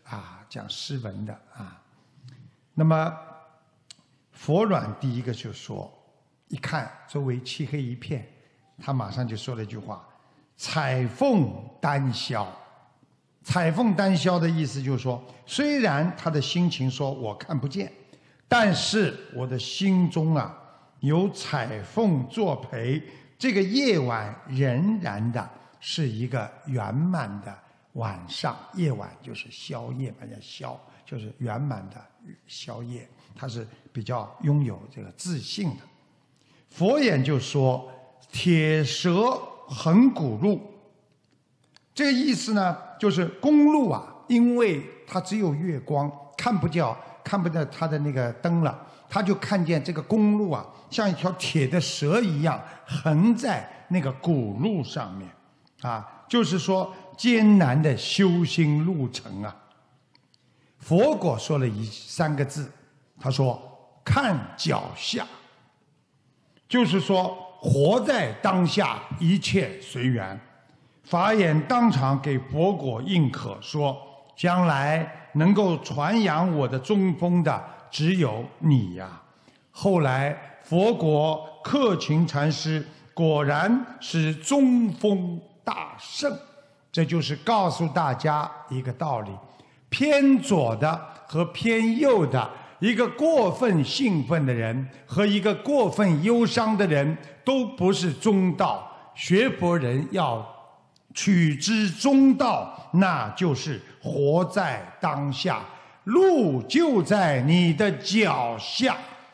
[SPEAKER 9] 啊，讲诗文的啊。那么佛卵第一个就说，一看周围漆黑一片，他马上就说了一句话：“彩凤单宵。”彩凤单宵的意思就是说，虽然他的心情说我看不见，但是我的心中啊有彩凤作陪，这个夜晚仍然的是一个圆满的晚上。夜晚就是宵夜嘛，叫宵，就是圆满的宵夜，他是比较拥有这个自信的。佛言就说：“铁蛇横古路。”这个意思呢，就是公路啊，因为它只有月光，看不见看不见它的那个灯了，他就看见这个公路啊，像一条铁的蛇一样横在那个古路上面，啊，就是说艰难的修心路程啊。佛果说了一三个字，他说：“看脚下。”就是说活在当下，一切随缘。法眼当场给佛果印可，说将来能够传扬我的中风的只有你呀、啊。后来佛果克勤禅师果然是中风大胜，这就是告诉大家一个道理：偏左的和偏右的，一个过分兴奋的人和一个过分忧伤的人，都不是中道。学佛人要取之中道，那就是活在当下，路就在你的脚下。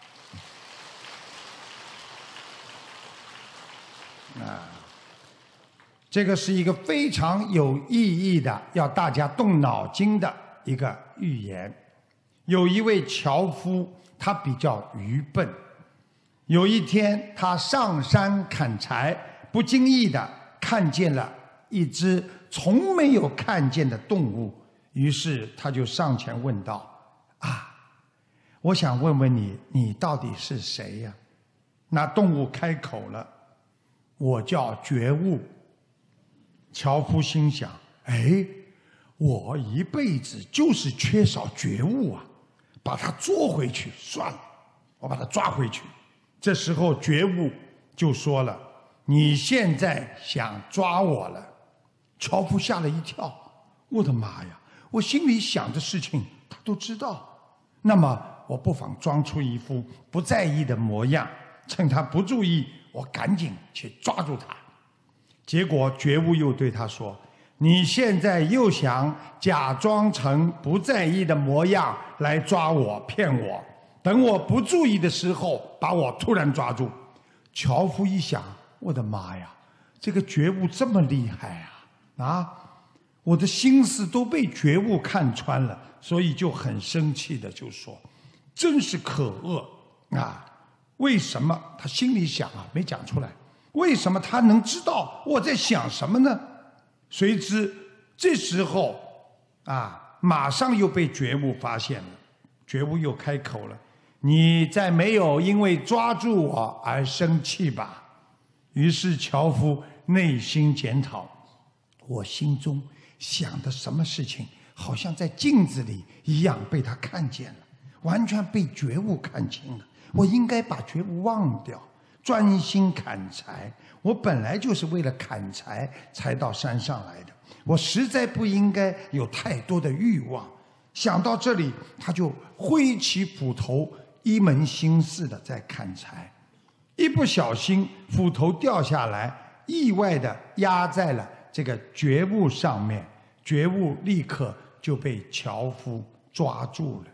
[SPEAKER 9] 啊，这个是一个非常有意义的，要大家动脑筋的一个寓言。有一位樵夫，他比较愚笨。有一天，他上山砍柴，不经意的看见了一只从没有看见的动物，于是他就上前问道：“啊，我想问问你，你到底是谁呀？”那动物开口了：“我叫觉悟。”樵夫心想：“哎，我一辈子就是缺少觉悟啊，把它捉回去算了，我把它抓回去。”这时候觉悟就说了：“你现在想抓我了。”樵夫吓了一跳，我的妈呀！我心里想的事情他都知道，那么我不妨装出一副不在意的模样，趁他不注意，我赶紧去抓住他。结果觉悟又对他说：“你现在又想假装成不在意的模样来抓我、骗我，等我不注意的时候，把我突然抓住。”樵夫一想，我的妈呀，这个觉悟这么厉害啊！啊，我的心思都被觉悟看穿了，所以就很生气的就说：“真是可恶啊！为什么？”他心里想啊，没讲出来。为什么他能知道我在想什么呢？谁知这时候啊，马上又被觉悟发现了。觉悟又开口了：“你再没有因为抓住我而生气吧？”于是樵夫内心检讨。我心中想的什么事情，好像在镜子里一样被他看见了，完全被觉悟看清了。我应该把觉悟忘掉，专心砍柴。我本来就是为了砍柴才到山上来的，我实在不应该有太多的欲望。想到这里，他就挥起斧头，一门心思的在砍柴。一不小心，斧头掉下来，意外的压在了这个觉悟上面，觉悟立刻就被樵夫抓住了。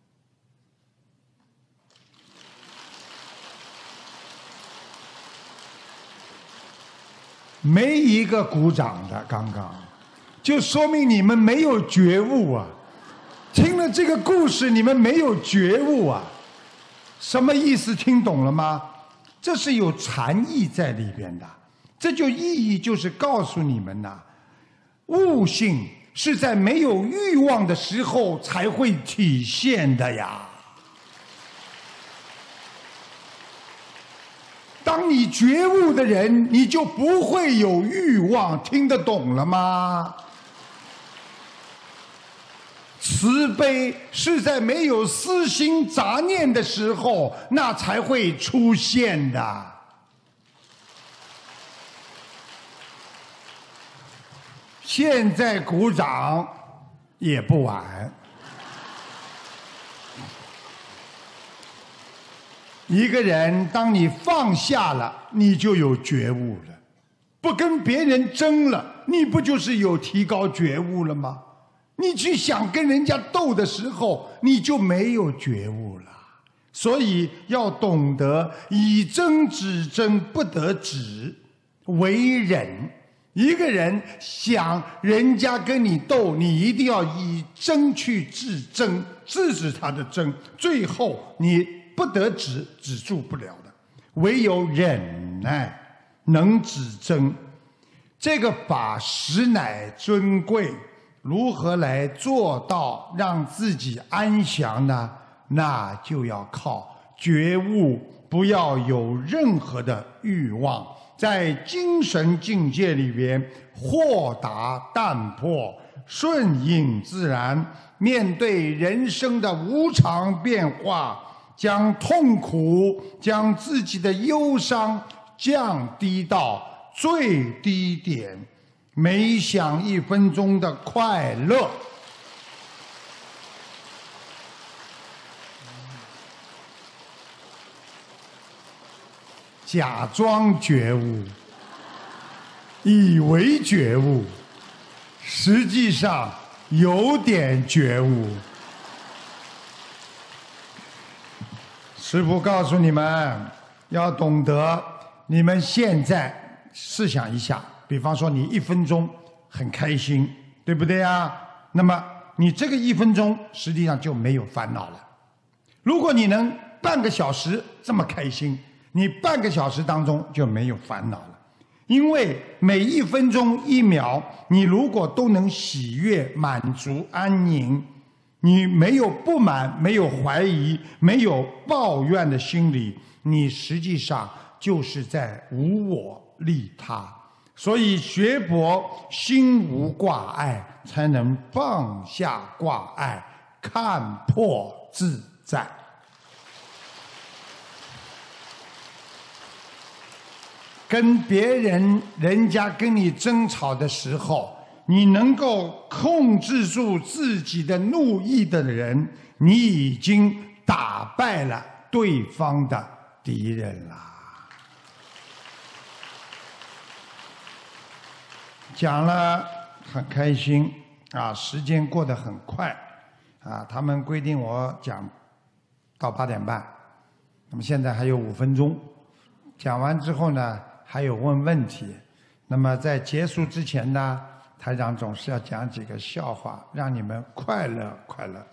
[SPEAKER 9] 没一个鼓掌的，刚刚就说明你们没有觉悟啊！听了这个故事，你们没有觉悟啊！什么意思？听懂了吗？这是有禅意在里边的。这就意义就是告诉你们呐、啊，悟性是在没有欲望的时候才会体现的呀。当你觉悟的人，你就不会有欲望，听得懂了吗？ 慈悲是在没有私心杂念的时候，那才会出现的。现在鼓掌也不晚。一个人，当你放下了，你就有觉悟了；不跟别人争了，你不就是有提高觉悟了吗？你去想跟人家斗的时候，你就没有觉悟了。所以要懂得以争止争，不得止，为忍。一个人想人家跟你斗，你一定要以争去制争，制止他的争，最后你不得止，止住不了的。唯有忍耐能止争，这个法实乃尊贵。如何来做到让自己安详呢？那就要靠觉悟，不要有任何的欲望，在精神境界里边豁达淡泊，顺应自然，面对人生的无常变化，将痛苦、将自己的忧伤降低到最低点，每享一分钟的快乐。假装觉悟，以为觉悟，实际上有点觉悟。师父告诉你们，要懂得，你们现在试想一下，比方说你一分钟很开心，对不对啊？那么你这个一分钟实际上就没有烦恼了。如果你能半个小时这么开心，你半个小时当中就没有烦恼了。因为每一分钟一秒，你如果都能喜悦、满足、安宁，你没有不满，没有怀疑，没有抱怨的心理，你实际上就是在无我利他。所以学佛心无挂碍，才能放下挂碍，看破自在。跟别人人家跟你争吵的时候，你能够控制住自己的怒意的人，你已经打败了对方的敌人了。讲了很开心啊，时间过得很快啊。他们规定我讲到八点半，那么现在还有五分钟。讲完之后呢，还有问问题。那么在结束之前呢，台长总是要讲几个笑话，让你们快乐快乐。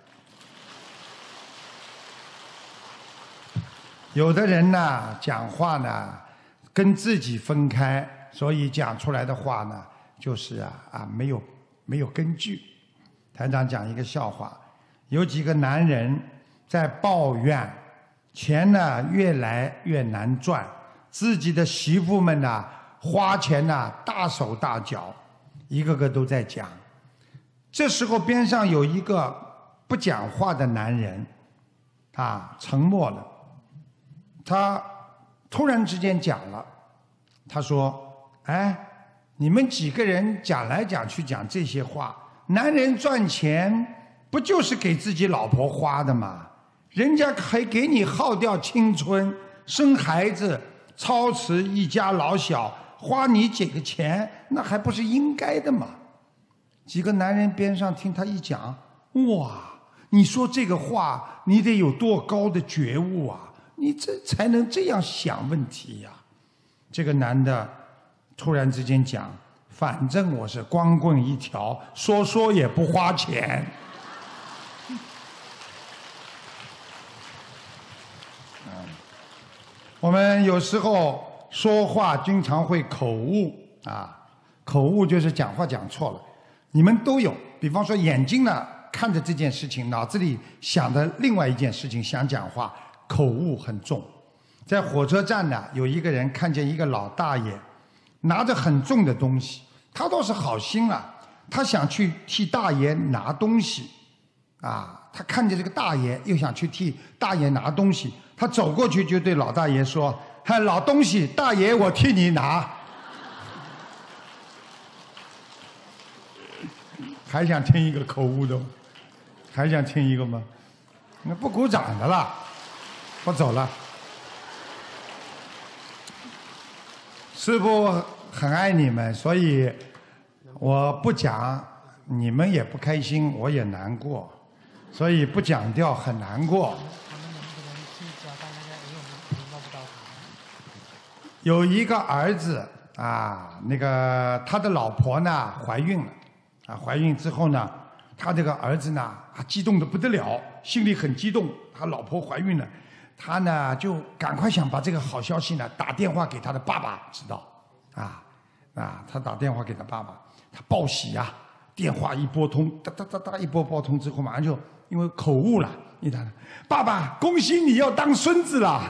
[SPEAKER 9] 有的人呢，讲话呢跟自己分开，所以讲出来的话呢，就是啊啊没有没有根据。台长讲一个笑话，有几个男人在抱怨钱呢越来越难赚，自己的媳妇们呢花钱呢大手大脚，一个个都在讲。这时候边上有一个不讲话的男人啊，沉默了。他突然之间讲了，他说：哎，你们几个人讲来讲去讲这些话，男人赚钱不就是给自己老婆花的吗？人家还给你耗掉青春，生孩子，操持一家老小，花你几个钱，那还不是应该的吗？几个男人边上听他一讲，哇，你说这个话，你得有多高的觉悟啊！你这才能这样想问题呀！这个男的突然之间讲，反正我是光棍一条，说说也不花钱。我们有时候说话经常会口误啊，口误就是讲话讲错了。你们都有，比方说眼睛呢看着这件事情，脑子里想的另外一件事情，想讲话，口误很重。在火车站呢，有一个人看见一个老大爷拿着很重的东西，他倒是好心啊，他想去替大爷拿东西， 啊，他看见这个大爷，又想去替大爷拿东西，他走过去就对老大爷说：“嗨，老东西，大爷我替你拿。”还想听一个口误的吗？还想听一个吗？那不鼓掌的了，我走了。师父很爱你们，所以我不讲，你们也不开心，我也难过，所以不讲掉很难过。有一个儿子啊，那个他的老婆呢怀孕了。啊，怀孕之后呢，他这个儿子呢，啊，激动得不得了，心里很激动。他老婆怀孕了，他呢就赶快想把这个好消息呢打电话给他的爸爸知道。啊，啊，他打电话给他爸爸，他报喜呀、啊，电话一拨通，哒哒哒哒一拨拨通之后，马上就因为口误了，一打，爸爸，恭喜你要当孙子了。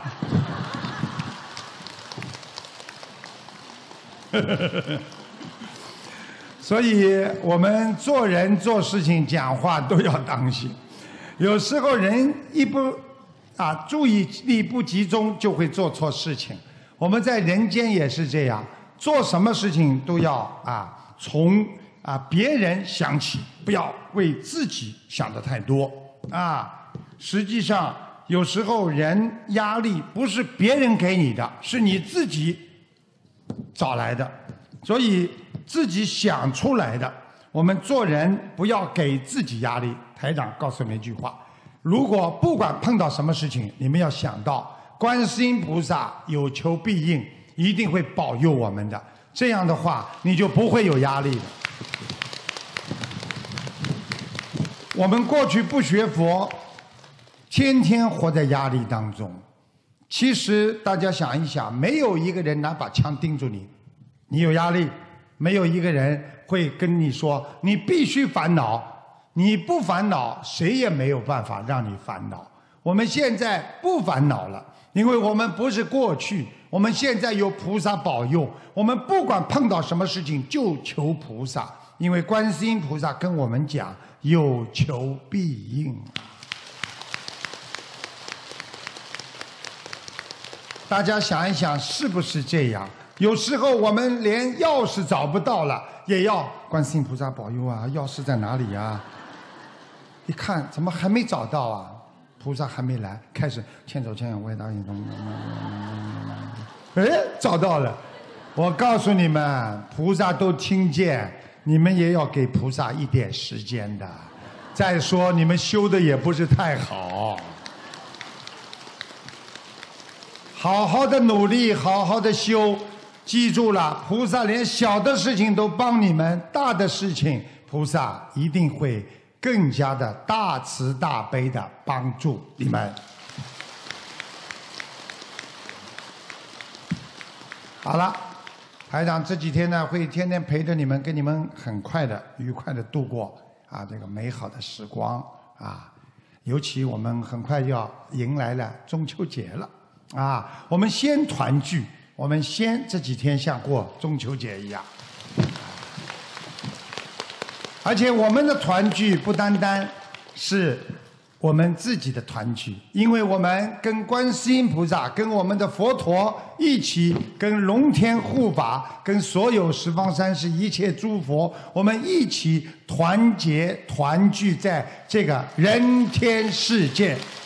[SPEAKER 9] 所以我们做人做事情讲话都要当心，有时候人一不啊注意力不集中，就会做错事情。我们在人间也是这样，做什么事情都要啊从啊别人想起，不要为自己想得太多啊。实际上有时候人压力不是别人给你的，是你自己找来的，所以自己想出来的。我们做人不要给自己压力。台长告诉你们一句话：如果不管碰到什么事情，你们要想到观世音菩萨有求必应，一定会保佑我们的。这样的话，你就不会有压力的。我们过去不学佛，天天活在压力当中。其实大家想一想，没有一个人拿把枪盯住你，你有压力。没有一个人会跟你说你必须烦恼，你不烦恼，谁也没有办法让你烦恼。我们现在不烦恼了，因为我们不是过去，我们现在有菩萨保佑，我们不管碰到什么事情就求菩萨，因为观世音菩萨跟我们讲有求必应。大家想一想，是不是这样？有时候我们连钥匙找不到了，也要观世音菩萨保佑啊！钥匙在哪里啊？一看怎么还没找到啊？菩萨还没来，开始千手千眼万达眼中，哎，找到了！我告诉你们，菩萨都听见，你们也要给菩萨一点时间的。再说你们修的也不是太好。好好的努力，好好的修。记住了，菩萨连小的事情都帮你们，大的事情菩萨一定会更加的大慈大悲的帮助你们。好了，台长这几天呢会天天陪着你们，跟你们很快的、愉快的度过啊这个美好的时光啊。尤其我们很快就要迎来了中秋节了啊，我们先团聚。我们先这几天像过中秋节一样，而且我们的团聚不单单是我们自己的团聚，因为我们跟观世音菩萨、跟我们的佛陀一起，跟龙天护法、跟所有十方三世一切诸佛，我们一起团结团聚在这个人天世界。